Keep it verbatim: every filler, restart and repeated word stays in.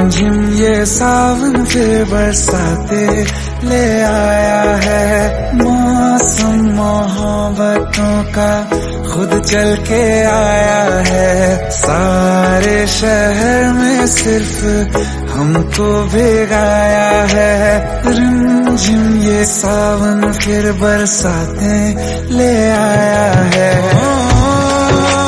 रिमझिम ये सावन फिर बरसाते ले आया है। मौसम मोहब्बतों का खुद चल के आया है। सारे शहर में सिर्फ हमको भिगाया है। रिमझिम ये सावन फिर बरसाते ले आया है।